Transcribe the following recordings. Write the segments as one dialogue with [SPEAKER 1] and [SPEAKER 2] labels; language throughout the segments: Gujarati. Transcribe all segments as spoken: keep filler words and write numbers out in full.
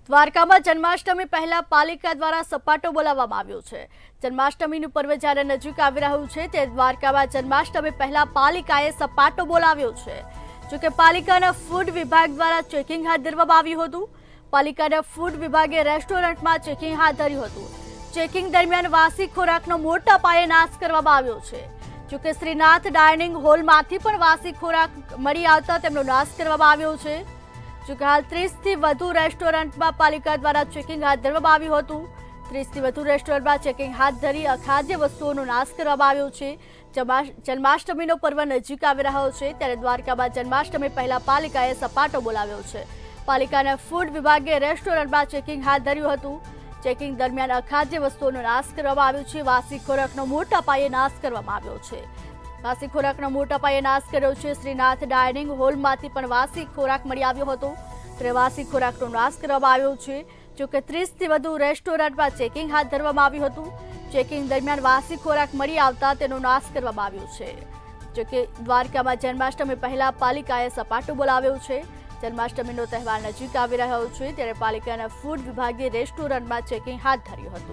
[SPEAKER 1] દ્વારકામાં જન્માષ્ટમી પહેલા પાલિકા દ્વારા સપાટો બોલાવવામાં આવ્યો છે। જન્માષ્ટમીનું પર્વ જ્યારે નજીક આવી રહ્યું છે તે દ્વારકામાં જન્માષ્ટમી પહેલા પાલિકાએ સપાટો બોલાવ્યો છે। જો કે પાલિકાના ફૂડ વિભાગ દ્વારા ચેકિંગ હાથ ધરવામાં આવ્યું હતું। પાલિકાના ફૂડ વિભાગે રેસ્ટોરન્ટમાં ચેકિંગ હાથ ધર્યું હતું। ચેકિંગ દરમિયાન વાસી ખોરાકનો મોટા પાયે નાશ કરવામાં આવ્યો છે। જો કે શ્રીનાથ ડાઇનિંગ હોલમાંથી પણ વાસી ખોરાક મળી આવતા તેમનો નાશ કરવામાં આવ્યો છે। જો કે હાલ ત્રીસ થી વધુ રેસ્ટોરન્ટમાં પાલિકા દ્વારા ચેકિંગ હાથ ધરવામાં આવ્યું હતું। ત્રીસ થી વધુ રેસ્ટોરન્ટમાં ચેકિંગ હાથ ધરી અખાદ્ય વસ્તુઓનો નાશ કરવામાં આવ્યો છે। જન્માષ્ટમીનો પર્વ નજીક આવી રહ્યો છે ત્યારે દ્વારકામાં જન્માષ્ટમી પહેલા પાલિકાએ સપાટો બોલાવ્યો છે। પાલિકાના ફૂડ વિભાગે રેસ્ટોરન્ટમાં ચેકિંગ હાથ ધર્યું હતું। ચેકિંગ દરમિયાન અખાદ્ય વસ્તુઓનો નાશ કરવામાં આવ્યો છે। વાસી ખોરાકનો મોટા પાયે નાશ કરવામાં આવ્યો છે। વાસી ખોરાકનો મોટા પાયે નાશ કર્યો છે। શ્રીનાથ ડાઇનિંગ હોલમાંથી પણ વાસી ખોરાક મળી આવ્યો હતો ત્યારે વાસી ખોરાકનો નાશ કરવામાં આવ્યો છે। જો કે ત્રીસ થી વધુ રેસ્ટોરન્ટમાં ચેકિંગ હાથ ધરવામાં આવ્યું હતું। ચેકિંગ દરમિયાન વાસી ખોરાક મળી આવતા તેનો નાશ કરવામાં આવ્યો છે। જો કે દ્વારકામાં જન્માષ્ટમી પહેલા પાલિકાએ સપાટો બોલાવ્યો છે। જન્માષ્ટમીનો તહેવાર નજીક આવી રહ્યો છે ત્યારે પાલિકાના ફૂડ વિભાગે રેસ્ટોરન્ટમાં ચેકિંગ હાથ ધર્યું હતું।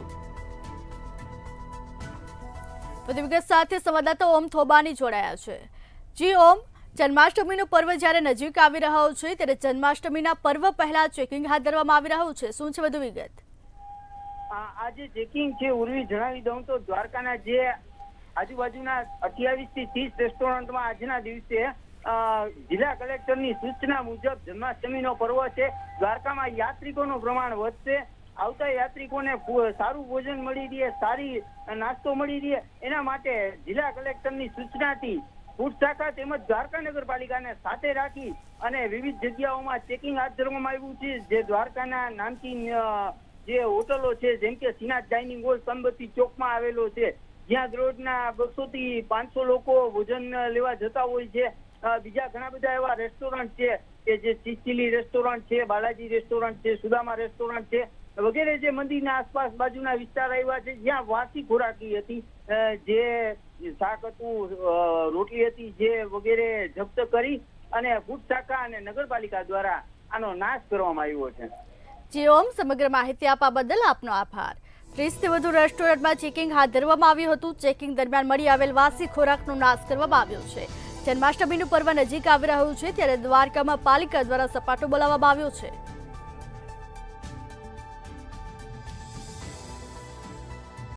[SPEAKER 1] વધુ વિગત સાથે સંવાદદાતા ઓમ થોબાની જોડાયા છે। જી ઓમ, જન્માષ્ટમીનો પર્વ જ્યારે નજીક આવી રહ્યો છે ત્યારે જન્માષ્ટમીના પર્વ પહેલા ચેકિંગ હાથ ધરવામાં આવી રહ્યું છે, શું છે વધુ વિગત?
[SPEAKER 2] આજે ચેકિંગ છે ઉર્વી જણાવી દઉં તો દ્વારકાના જે આજુબાજુના અઠ્યાવીસ થી ત્રીસ રેસ્ટોરન્ટમાં આજના દિવસે જિલ્લા કલેક્ટરની સૂચના મુજબ જન્માષ્ટમીનો પર્વ છે। દ્વારકામાં યાત્રિકોનું પ્રમાણ વધશે। આવતા યાત્રિકોને સારું ભોજન મળી રહે, સારી નાસ્તો મળી રહે, એના માટે જિલ્લા કલેક્ટરની સૂચનાથી ફૂડ શાખા તેમજ દ્વારકા નગરપાલિકાને સાથે રાખી અને વિવિધ જગ્યાઓમાં ચેકિંગ હાથ ધરવામાં આવ્યું છે। જે દ્વારકાના નામચીન જે હોટલો છે જેમ કે શ્રીનાથ ડાઇનિંગ હોલ સંબંધી ચોકમાં આવેલો છે, જ્યાં રોજના બસો થી પાંચસો લોકો ભોજન લેવા જતા હોય છે। બીજા ઘણા બધા એવા રેસ્ટોરન્ટ છે કે જે ચીચીલી રેસ્ટોરન્ટ છે, બાલાજી રેસ્ટોરન્ટ છે, સુદામા રેસ્ટોરન્ટ છે વગેરે જે મંદિરના આસપાસ બાજુના વિસ્તાર આવ્યા છે જ્યાં વાસી ખોરાકી હતી, જે શાક હતું, રોટલી હતી, જે વગેરે જપ્ત કરી અને ફૂડ શાખા અને નગરપાલિકા દ્વારા આનો નાશ કરવામાં આવ્યો છે।
[SPEAKER 1] જી ઓમ, સમગ્ર માહિતી આપવા બદલ આપનો આભાર। ત્રીસ થી વધુ રેસ્ટોરન્ટમાં ચેકિંગ હાથ ધરવામાં આવ્યું હતું। ચેકિંગ દરમિયાન મળી આવેલ વાસી ખોરાકનો નાશ કરવામાં આવ્યો છે। જન્માષ્ટમીનું પર્વ નજીક આવી રહ્યું છે ત્યારે દ્વારકામાં પાલિકા દ્વારા સપાટો બોલાવવામાં આવ્યો છે।